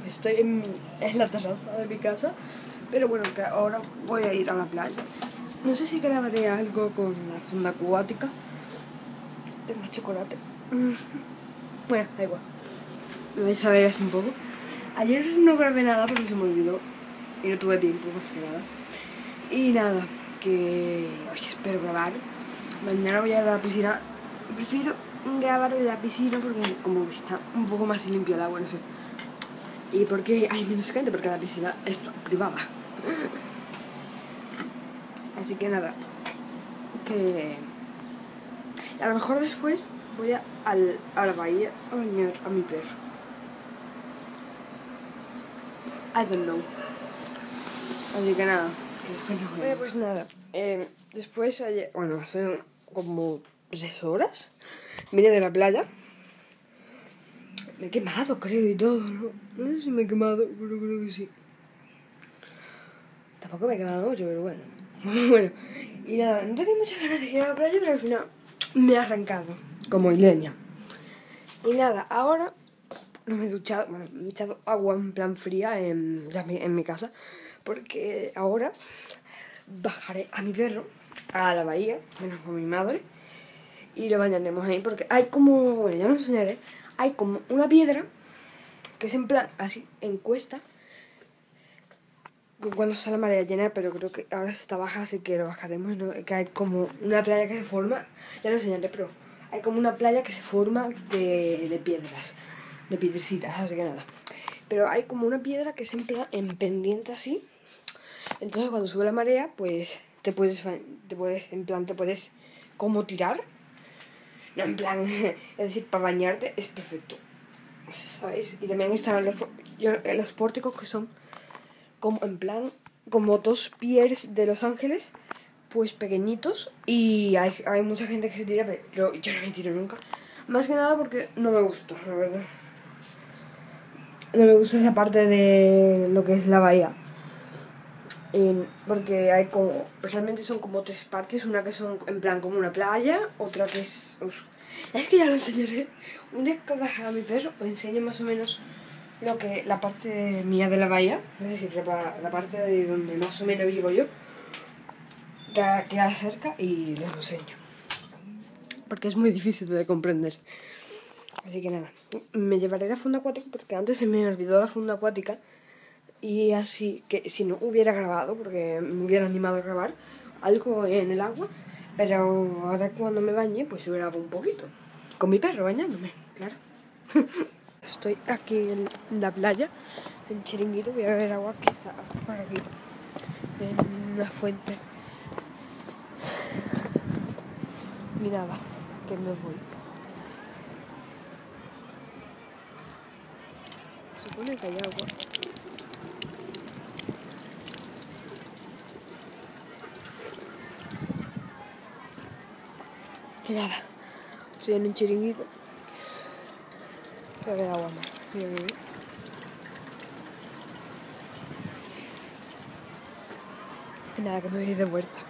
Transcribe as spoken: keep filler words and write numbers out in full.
estoy en, mi, en la terraza de mi casa. Pero bueno, que ahora voy a ir a la playa. No sé si grabaré algo con la zona acuática. Tengo chocolate. Bueno, da igual. Me vais a ver así un poco. Ayer no grabé nada porque se me olvidó. Y no tuve tiempo, más que nada. Y nada, que hoy espero grabar. Mañana voy a ir a la piscina. Prefiero grabar en la piscina porque como que está un poco más limpio el agua, no sé. Y porque hay menos gente, porque la piscina es privada. Así que nada, que a lo mejor después voy a, al, a la bahía a bañar a mi perro. I don't know. Así que nada, que después nos vemos. Bueno, pues nada, eh, después ayer, bueno, hace como tres horas vine de la playa. Me he quemado, creo, y todo, ¿no? No sé si me he quemado, pero creo que sí. Tampoco me he quemado mucho, pero bueno. Bueno, y nada, no tenía muchas ganas de ir a la playa, pero al final me he arrancado, como Ilenia. Y nada, ahora no me he duchado, bueno, me he echado agua en plan fría en, en mi casa, porque ahora bajaré a mi perro a la bahía, menos con mi madre, y lo bañaremos ahí, porque hay como, bueno, ya lo enseñaré, hay como una piedra que es en plan así, en cuesta, cuando está la marea llena, pero creo que ahora está baja, así que lo bajaremos, ¿no? Que hay como una playa que se forma, ya lo enseñaré, pero hay como una playa que se forma de, de piedras, de piedrecitas, así que nada. Pero hay como una piedra que es en plan en pendiente así, entonces cuando sube la marea, pues te puedes, te puedes, en plan, te puedes como tirar, no, en plan, es decir, para bañarte es perfecto, ¿sabéis? Y también están los, los pórticos que son como en plan, como dos pies de Los Ángeles, pues pequeñitos, y hay, hay mucha gente que se tira, pero yo no me tiro nunca. Más que nada porque no me gusta, la verdad. No me gusta esa parte de lo que es la bahía. Y porque hay como, realmente son como tres partes, una que son en plan como una playa, otra que es... Es que ya lo enseñaré. Un día que baje a mi perro, os enseño más o menos lo que la parte mía de la bahía, es decir, la, la parte de donde más o menos vivo yo, que queda cerca, y les enseño, porque es muy difícil de comprender. Así que nada, me llevaré la funda acuática porque antes se me olvidó la funda acuática, y así que si no hubiera grabado, porque me hubiera animado a grabar algo en el agua, pero ahora cuando me bañe pues grabo un poquito con mi perro bañándome, claro. Estoy aquí en la playa, en Chiringuito, voy a beber agua que está por aquí, en una fuente. Y nada, que me voy. Se supone que hay agua. Y nada, estoy en un Chiringuito. Que beber agua más. Voy a beber. Y nada, que me voy de vuelta.